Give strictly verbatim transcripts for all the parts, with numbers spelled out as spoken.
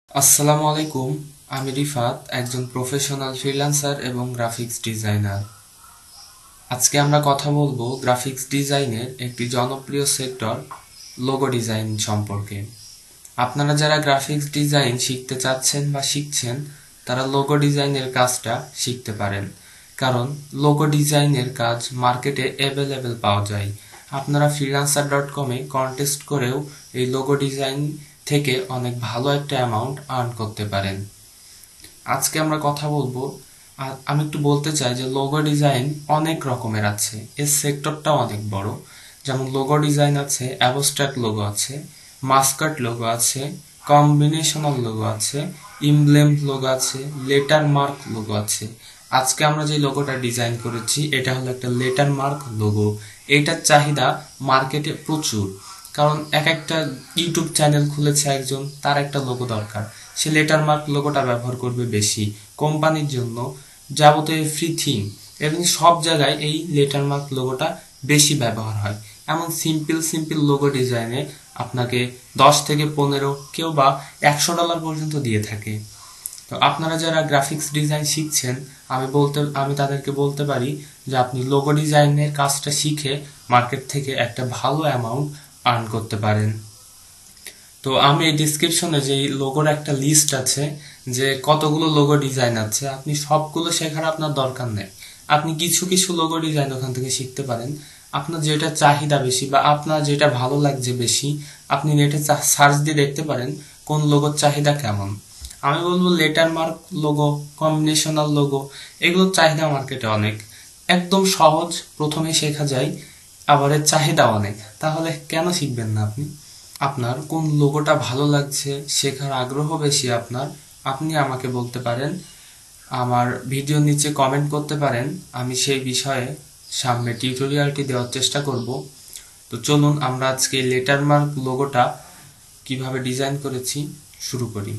আসসালামু আলাইকুম, আমি রিফাত, একজন প্রফেশনাল ফ্রিল্যান্সার এবং গ্রাফিক্স ডিজাইনার। আজকে আমরা কথা বলবো গ্রাফিক্স ডিজাইনের একটি জনপ্রিয় সেক্টর লোগো ডিজাইন সম্পর্কে। আপনারা যারা গ্রাফিক্স ডিজাইন শিখতে চাচ্ছেন বা শিখছেন তারা লোগো ডিজাইনের কাজটা শিখতে পারেন, কারণ লোগো ডিজাইনের কাজ মার্কেটে অ্যাভেলেবেল পাওয়া যায়। আপনারা ফ্রিল্যান্সার ডট কমে কন্টেস্ট করেও এই লোগো ডিজাইন থেকে অনেক ভালো একটা অ্যামাউন্ট আর্ন করতে পারেন। আজকে আমরা কথা বলবো, আর আমি একটু বলতে চাই যে লোগো ডিজাইন অনেক রকমের আছে, এর সেক্টরটাও অনেক বড়। যেমন লোগো ডিজাইন আছে, অ্যাবস্ট্রাক্ট লোগো আছে, মাস্কট লোগো আছে, কম্বিনেশনাল লোগো আছে, ইমব্লেম লোগো আছে, লেটার মার্ক লোগো আছে। আজকে আমরা যে লোগোটা ডিজাইন করেছি এটা হলো একটা লেটার মার্ক লোগো। এটার চাহিদা মার্কেটে প্রচুর, কারণ এক একটা ইউটিউব চ্যানেল খুলেছে একজন, তার একটা লোগো দরকার, সে লেটার মার্ক লোগোটা ব্যবহার করবে বেশি। কোম্পানির জন্য যাবতীয় ফ্রি থিম এবং সব জায়গায় এই লেটার মার্ক লোগোটা বেশি ব্যবহার হয়। এমন সিম্পল সিম্পল লোগো ডিজাইনে আপনাকে দশ থেকে পনেরো, কেউ বা একশো ডলার পর্যন্ত দিয়ে থাকে। তো আপনারা যারা গ্রাফিক্স ডিজাইন শিখছেন, আমি বলতে আমি তাদেরকে বলতে পারি যে আপনি লোগো ডিজাইনের কাজটা শিখে মার্কেট থেকে একটা ভালো অ্যামাউন্ট আর্ন করতে পারেন। তো আমি এই ডিসক্রিপশনে যে লোগোর একটা লিস্ট আছে, যে কতগুলো লোগো ডিজাইন আছে, আপনি সবগুলো শেখার আপনার দরকার নেই। আপনি কিছু কিছু লোগো ডিজাইন ওখান থেকে শিখতে পারেন। আপনার যেটা চাহিদা বেশি বা আপনার যেটা ভালো লাগছে বেশি, আপনি নেটে সার্চ দিয়ে দেখতে পারেন কোন লোগোর চাহিদা কেমন। আমি বলবো letter mark logo, combinational logo, এগুলোর চাহিদা মার্কেটে অনেক, একদম সহজ, প্রথমে শেখা যায়, আবার এর চাহিদা অনেক। তাহলে কেন শিখবেন না আপনি? আপনার কোন লোগোটা ভালো লাগছে, শেখার আগ্রহ বেশি আপনার, আপনি আমাকে বলতে পারেন, আমার ভিডিওর নিচে কমেন্ট করতে পারেন, আমি সেই বিষয়ে সামনে টিউটোরিয়ালটি দেওয়ার চেষ্টা করব। তো চলুন আমরা আজকে লেটার মার্ক লোগোটা কিভাবে ডিজাইন করেছি শুরু করি।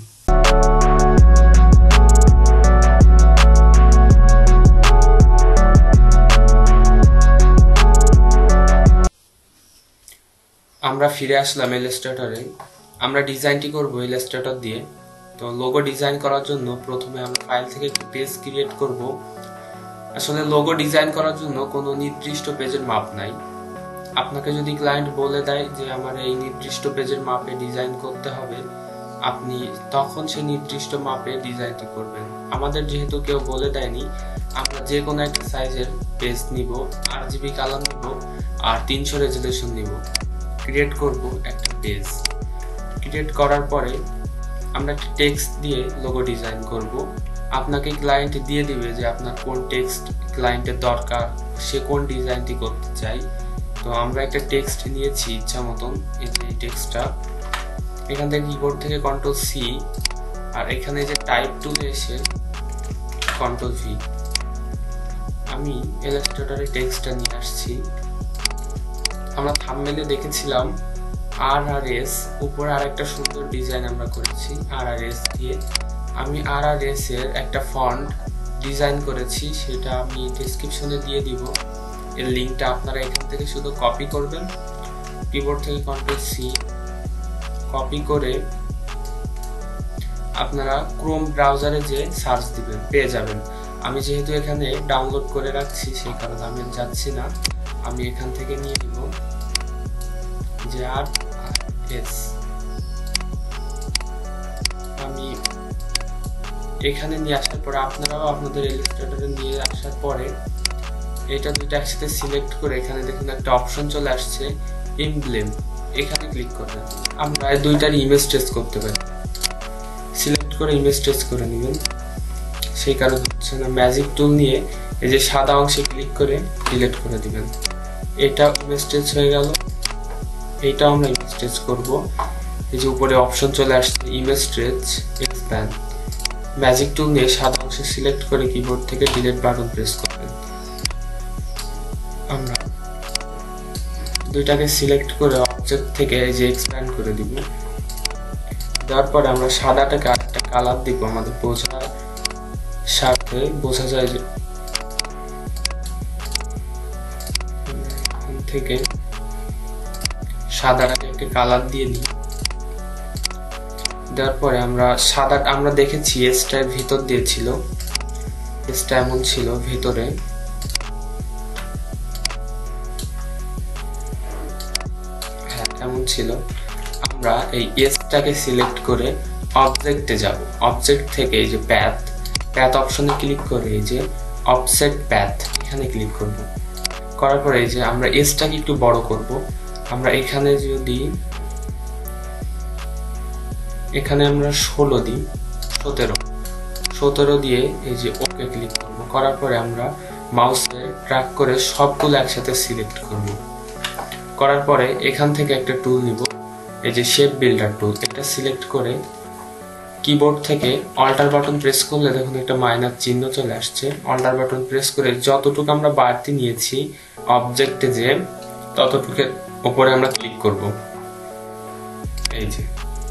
আমরা ফিরে আসলাম ইলাস্ট্রেটরে। আমরা ডিজাইনটি করব ইলাস্ট্রেটর দিয়ে। তো লোগো ডিজাইন করার জন্য প্রথমে আমরা ফাইল থেকে একটি পেজ ক্রিয়েট করব। আসলে লোগো ডিজাইন করার জন্য কোনো নির্দিষ্ট পেজের মাপ নাই। আপনাকে যদি ক্লায়েন্ট বলে দেয় যে আমার এই নির্দিষ্ট পেজের মাপে ডিজাইন করতে হবে, আপনি তখন সেই নির্দিষ্ট মাপে ডিজাইনটি করবেন। আমাদের যেহেতু কেউ বলে দেয়নি, আমরা যে কোনো একটা সাইজের পেজ নিব, আট জিবি কালার নিব আর তিনশো রেজুলেশন নিব। ক্রিয়েট করব একটা পেজ। ক্রিয়েট করার পরে আমরা একটা টেক্সট দিয়ে লোগো ডিজাইন করব। আপনাকে ক্লায়েন্ট দিয়ে দিবে যে আপনার কোন টেক্সট ক্লায়েন্টের দরকার, সে কোন ডিজাইনটি করতে চাই। তো আমরা একটা টেক্সট নিয়েছি ইচ্ছা মতন, এই যে টেক্সটটা, এখান থেকে কিবোর্ড থেকে কন্ট্রোল সি, আর এখানে যে টাইপ টুলে এসে কন্ট্রোল ভি। আমি ইলাস্ট্রেটরে টেক্সটটা নিয়ে আসছি। আমরা থাম্বনেইলে দেখেছিলাম আর আর এস, উপরে আর একটা সুন্দর ডিজাইন আমরা করেছি আর আর এস দিয়ে। আমি আর আর এস এর একটা ফন্ট ডিজাইন করেছি, সেটা আমি ডেসক্রিপশনে দিয়ে দিব। এর লিঙ্কটা আপনারা এখান থেকে শুধু কপি করবেন, কিবোর্ড থেকে কন্ট্রোল সি, কপি করে আপনারা ক্রোম ব্রাউজারে যে সার্চ দিবেন পেয়ে যাবেন। আমি যেহেতু এখানে ডাউনলোড করে রাখছি সেই কারণে আমি যাচ্ছি না, আমি এখান থেকে নিয়ে নিব যে আর এস। আমি এখানে নিয়ে আসার পরে আপনারাও আপনাদের ইলাস্ট্রেটরে নিয়ে আসার পরে এটা দুটো একসাথে সিলেক্ট করে এখানে দেখুন একটা অপশন চলে আসছে এমব্লেম, এখানে ক্লিক করবেন। আমরা দুইটার ইমেজ ট্রেস করতে পারি, সিলেক্ট করে ইমেজ ট্রেস করে নেবেন। সেই কারণে হচ্ছে না, ম্যাজিক টুল নিয়ে এই যে সাদা অংশে ক্লিক করে ডিলিট করে দিবেন। এটা ইমেজ ট্রেস হয়ে গেল। এইটাও আমরা ইমেজ ট্রেস করব। এই যে উপরে অপশন চলে আসছে image trace expand, magic tool নিয়ে সাদা অংশে সিলেক্ট করে কিবোর্ড থেকে ডিলিট বাটন প্রেস করবেন। আমরা দুইটাকে সিলেক্ট করে অবজেক্ট থেকে এই যে এক্সপ্যান্ড করে দিব। দেওয়ার পরে আমরা সাদাটাকে আরেকটা কালার দিব, আমাদের বোঝার সাথে বোঝা যায় যে থেকে সাদাটাকে একটা কালার দিয়ে দিই। দেওয়ার পরে আমরা সাদা আমরা দেখেছি এসটা ভিতর দিয়েছিল, এসটা এমন ছিল ভিতরে, হ্যাঁ এমন ছিল। আমরা এই এসটাকে সিলেক্ট করে অবজেক্টে যাব, অবজেক্ট থেকে এই যে প্যাথ প্যাথ অপশনে ক্লিক করে এই যে অফসেট প্যাথ এখানে ক্লিক করব। করার পরে এই যে আমরা এসটাকে একটু বড় করব। আমরা এখানে যদি এখানে আমরা ষোলো দিই, সতেরো সতেরো দিয়ে এই যে ওকে ক্লিক করব। করার পরে আমরা মাউসে ট্র্যাক করে সবগুলো একসাথে সিলেক্ট করব। করার পরে এখান থেকে একটা টুল নিব, এই যে শেপ বিল্ডার টুল, এটা সিলেক্ট করে কিবোর্ড থেকে অল্টার বাটন প্রেস করলে দেখুন একটা মাইনাস চিহ্ন চলে আসছে। অল্টার বাটন প্রেস করে যতটুকু আমরা বাড়তি নিয়েছি অবজেক্টে যে ততটুকুর উপরে আমরা ক্লিক করব। এই যে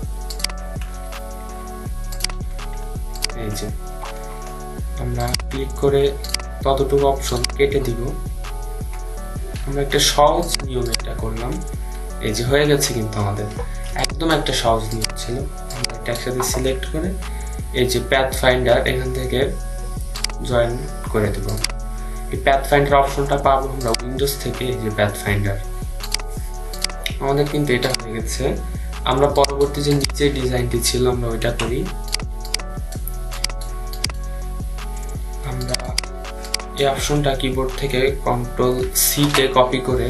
এই যে আমরা ক্লিক করে ততটুকু অপশন কেটে দিব। আমরা একটা সহজ নিয়ম এটা করলাম, এই যে হয়ে গেছে কিন্তু আমাদের একদম একটা সহজ নিয়ম ছিল। আমরা এটা একসাথে সিলেক্ট করে এই যে প্যাথ ফাইন্ডার এখান থেকে জয়েন করে দেব। এই প্যাথ ফাইন্ডার অপশনটা পাবো আমরা উইন্ডোজ থেকে, এই যে প্যাথ ফাইন্ডার আমাদের কিন্তু এটা হয়ে গেছে। আমরা পরবর্তী যে নিচে ডিজাইনটি ছিল আমরা ওইটা করি। আমরা এই অপশনটা কিবোর্ড থেকে কন্ট্রোল সি তে কপি করে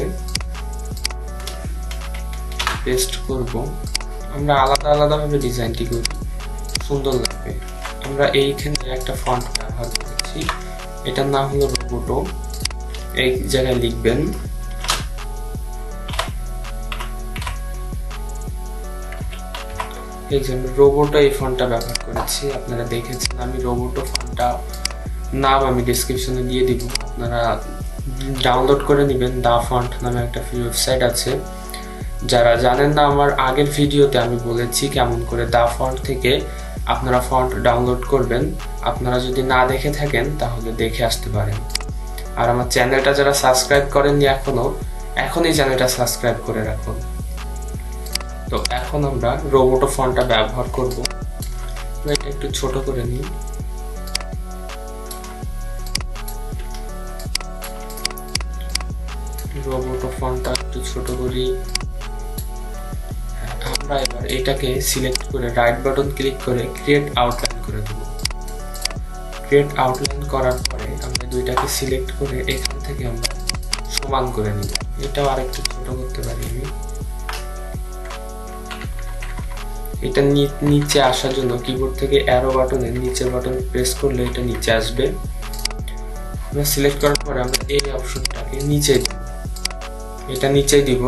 পেস্ট করব। আমরা আলাদা আলাদা ভাবে ডিজাইনটি করি, সুন্দর লাগবে। আমরা এইখানে একটা ফন্ট ব্যবহার করেছি, এটার নাম হলো রোবোটো। এই জায়গায় লিখবেন এই যে আমি রোবোটো এই ফন্টটা ব্যবহার করেছি, আপনারা দেখেছেন। আমি রোবোটো ফন্টটা নাম আমি ডেসক্রিপশনে দিয়ে দিব, আপনারা ডাউনলোড করে নেবেন। দা ফন্ট নামে একটা ফ্রি ওয়েবসাইট আছে। যারা জানেন না, আমার আগের ভিডিওতে আমি বলেছি কেমন করে দা ফন্ট থেকে আপনারা ফন্ট ডাউনলোড করবেন। আপনারা যদি না দেখে থাকেন তাহলে দেখে আসতে পারেন। আর আমার চ্যানেলটা যারা সাবস্ক্রাইব করেননি এখনো, এখনই চ্যানেলটা সাবস্ক্রাইব করে রাখুন। তো এখন আমরা রোবোটো ফন্টটা ব্যবহার করব। এটা একটু ছোট করে নিই। রোবোটো ফন্টটা একটু ছোট করি। আমরা এবার এটাকে সিলেক্ট করে রাইট বাটন ক্লিক করে ক্রিয়েট আউটলাইন করে দেব। ক্রিয়েট আউটলাইন করার পরে আমরা দুইটাকে সিলেক্ট করে এখান থেকে আমরা সমান করে নিব। এটাও আরেকটু ছোট করতে পারি আমি। এটা নিচে আসার জন্য কিবোর্ড থেকে অ্যারো বাটনের নিচের বাটন প্রেস করলে এটা নিচে আসবে। আমরা সিলেক্ট করার পরে আমরা এই অপশনটাকে নিচে দিব, এটা নিচে দিব,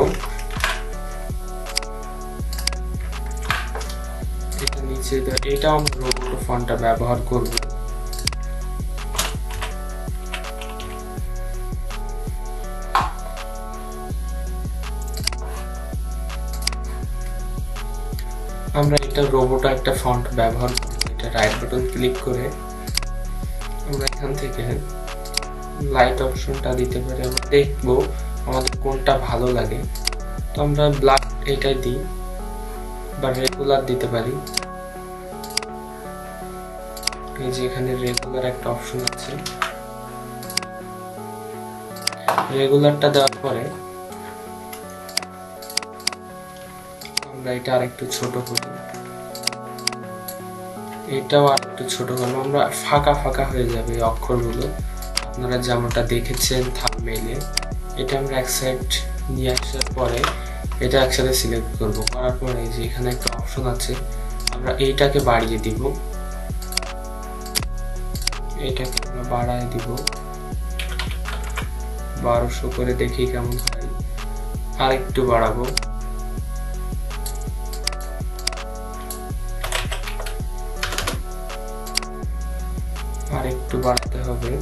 এটা নিচে দেব। এটা আমরা রোবোটো ফন্টটা ব্যবহার করব। আমরা এটা রোবোটো একটা ফন্ট ব্যবহার করব। এটা রাইট বাটন ক্লিক করে আমরা এখান থেকে লাইট অপশনটা দিতে পারি। আমরা দেখবো আমাদের কোনটা ভালো লাগে। তো আমরা ব্ল্যাক এটাই দিই বা রেগুলার দিতে পারি। এই যে এখানে রেগুলার একটা অপশন আছে, রেগুলারটা দেওয়ার পরে আমরা এটা আরেকটু ছোট করি, এটাও আরেকটু ছোট করবো। আমরা ফাঁকা ফাঁকা হয়ে যাবে এই অক্ষরগুলো, আপনারা যেমনটা দেখেছেন থাম্বনেইলে। এটা আমরা এক সাইড নিয়ে আসার পরে এটা একসাথে সিলেক্ট করব। করার পরে যে এখানে একটা অপশন আছে, আমরা এইটাকে বাড়িয়ে দিব, এটাকে আমরা বাড়ায় দিব বারোশো করে, দেখি কেমন হয়। আর একটু বাড়াবো, আর একটু বাড়াতে হবে।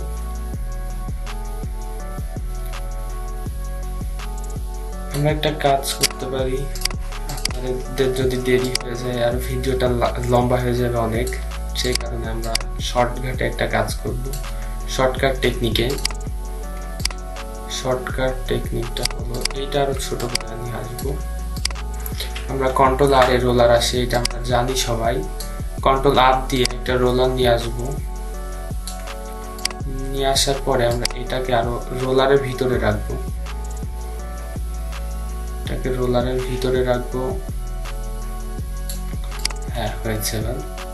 আমরা একটা কাজ করতে পারি, আপনাদের যদি দেরি হয়ে যায় আর ভিডিওটা লম্বা হয়ে যাবে অনেক, সেই কারণে আমরা শর্টকাটে একটা কাজ করব। শর্টকাট টেকনিকে শর্টকাট টেকনিকটা হলো এইটা আরো ছোট করে নিয়ে আসবো। আমরা কন্ট্রোল আর এ রোলার আসে, এটা আমরা জানি সবাই। কন্ট্রোল আর দিয়ে একটা রোলার নিয়ে আসবো। নিয়ে আসার পরে আমরা এটাকে আরো রোলারের ভিতরে রাখবো। এটাকে রোলারের ভিতরে রাখবো। হ্যাঁ, হয়েছে। এবার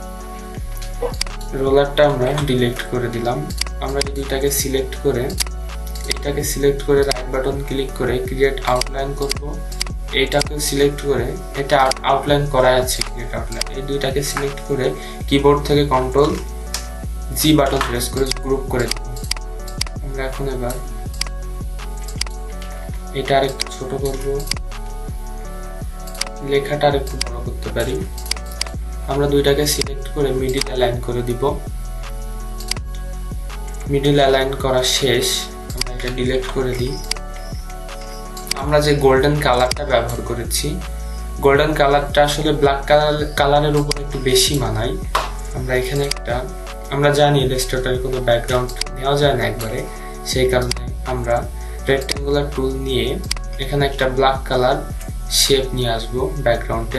রোলারটা আমরা ডিলিট করে দিলাম। আমরা যদি এটাকে সিলেক্ট করে এটাকে সিলেক্ট করে রাইট বাটন ক্লিক করে ক্রিয়েট আউটলাইন করব। এইটাকে সিলেক্ট করে, এটা আউটলাইন করা আছে ক্রিয়েট আউটলাইন, এই দুইটাকে সিলেক্ট করে কিবোর্ড থেকে কন্ট্রোল জি বাটন প্রেস করে গ্রুপ করে দেব। আমরা এখন এবার এটা আরেকটু ছোট করব, লেখাটা আরেকটু বড় করতে পারি। আমরা দুইটাকে সিলেক্ট করে মিডিল অ্যালাইন করে দিব। মিডিল অ্যালাইন করা শেষ, আমরা এটা ডিলিট করে দিই। আমরা যে গোল্ডেন কালারটা ব্যবহার করেছি, গোল্ডেন কালারটা আসলে ব্ল্যাক কালার কালারের উপর একটু বেশি মানায়। আমরা এখানে একটা, আমরা জানি ইলাস্ট্রেটরে কোনো ব্যাকগ্রাউন্ড নেওয়া যায় না একবারে, সেই কারণে আমরা রেক্ট্যাঙ্গুলার টুল নিয়ে এখানে একটা ব্ল্যাক কালার শেপ নিয়ে আসবো ব্যাকগ্রাউন্ডে।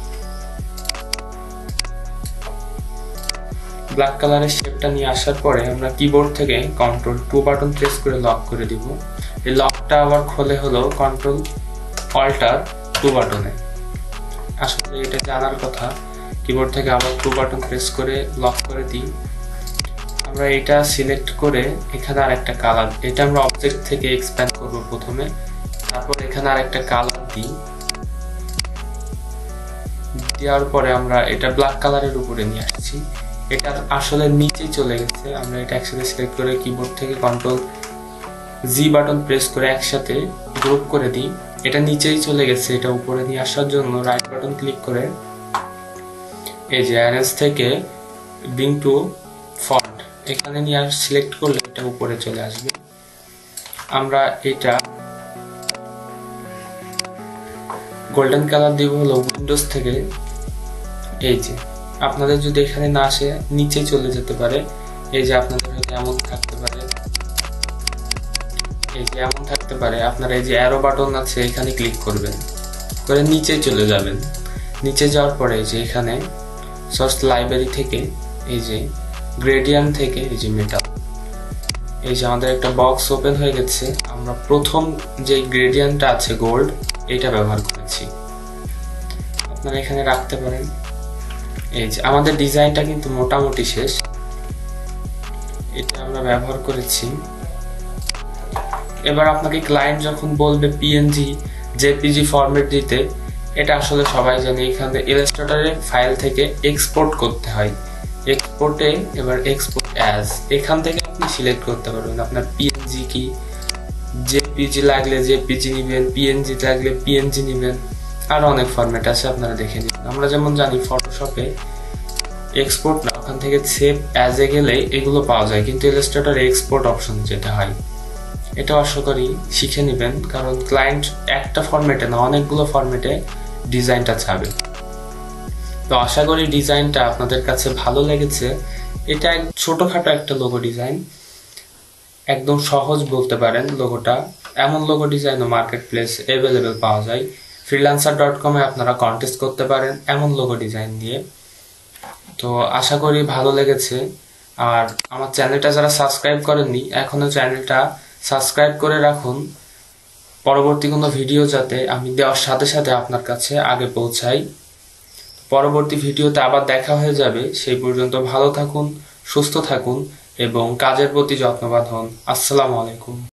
ব্ল্যাক কালারের শেপটা নিয়ে আসার পরে আমরা কিবোর্ড থেকে কন্ট্রোল টু বাটন প্রেস করে লক করে দিব। এই লকটা আবার খোলে হলো কন্ট্রোল অল্টার টু বাটনে। আসলে এটা জানার কথা, কিবোর্ড থেকে আবার টু বাটন প্রেস করে লক করে দিই। আমরা এটা সিলেক্ট করে এখানে আর একটা কালার, এটা আমরা অবজেক্ট থেকে এক্সপ্যান্ড করব প্রথমে, তারপর এখানে আর একটা কালার দিই। দেওয়ার পরে আমরা এটা ব্ল্যাক কালারের উপরে নিয়ে আসছি। এটা আসলে নিচে চলে গেছে, আমরা এটা একসাথে সিলেক্ট করে কিবোর্ড থেকে কন্ট্রোল জি বাটন প্রেস করে একসাথে গ্রুপ করে দিই। এটা নিচেই চলে গেছে, এটা উপরে নিয়ে আসার জন্য রাইট বাটন ক্লিক করে এই যে অ্যারেঞ্জ থেকে ব্রিং টু ফন্ট এখানে নিয়ে সিলেক্ট করলে এটা উপরে চলে আসবে। আমরা এটা গোল্ডেন কালার দিব হলো উইন্ডোজ থেকে। এই যে আপনাদের যদি এখানে না আসে নিচে চলে যেতে পারে, এই যে আপনাদের এমন থাকতে পারে, এই যে এমন থাকতে পারে। আপনারা এই যে অ্যারো বাটন আছে এখানে ক্লিক করবেন, করে নিচে চলে যাবেন। নিচে যাওয়ার পরে এই যে এখানে সোর্স লাইব্রেরি থেকে এই যে গ্রেডিয়েন্ট থেকে এই যে মেটাল, এই যে আমাদের একটা বক্স ওপেন হয়ে গেছে। আমরা প্রথম যে গ্রেডিয়েন্টটা আছে গোল্ড, এটা ব্যবহার করেছি, আপনারা এখানে রাখতে পারেন। এই যে আমাদের ডিজাইনটা কিন্তু মোটামুটি শেষ, এটা আমরা ব্যবহার করেছি। এবার আপনাকে ক্লায়েন্ট যখন বলবে পিএনজি জেপিজি ফরম্যাট দিতে, এটা আসলে সবাই জানে, এখানে ইলাস্ট্রেটরের ফাইল থেকে এক্সপোর্ট করতে হয়। এক্সপোর্টে এবার এক্সপোর্ট অ্যাজ, এখান থেকে আপনি সিলেক্ট করতে পারবেন আপনার পিএনজি কি, জেপিজি লাগলে জেপিজি নেবেন, পিএনজি লাগলে পিএনজি নেবেন, আরো অনেক ফরম্যাট আছে, আপনারা দেখে নিন। আমরা যেমন জানি ফটোশপে এক্সপোর্ট না, ওখান থেকে সেভ অ্যাজ এ গেলে এগুলো পাওয়া যায়, কিন্তু ইলাস্ট্রেটরে এক্সপোর্ট অপশন যেটা হয়, এটা আশা করি শিখে নেবেন, কারণ ক্লায়েন্ট একটা ফরম্যাটে না অনেকগুলো ফরম্যাটে ডিজাইনটা চাবে। তো আশা করি ডিজাইনটা আপনাদের কাছে ভালো লেগেছে। এটা ছোটখাটো একটা লোগো ডিজাইন, একদম সহজ বলতে পারেন লোগোটা। এমন লোগো ডিজাইনও মার্কেট প্লেস অ্যাভেলেবেল পাওয়া যায়। ফ্রিল্যান্সার ডট কমে আপনারা কন্টেস্ট করতে পারেন এমন লোগো ডিজাইন দিয়ে। তো আশা করি ভালো লেগেছে। আর আমার চ্যানেলটা যারা সাবস্ক্রাইব করেননি এখনো চ্যানেলটা সাবস্ক্রাইব করে রাখুন, পরবর্তী কোনো ভিডিও যাতে আমি দেওয়ার সাথে সাথে আপনার কাছে আগে পৌঁছাই। পরবর্তী ভিডিওতে আবার দেখা হয়ে যাবে, সেই পর্যন্ত ভালো থাকুন, সুস্থ থাকুন এবং কাজের প্রতি যত্নবান হন। আসসালামু আলাইকুম।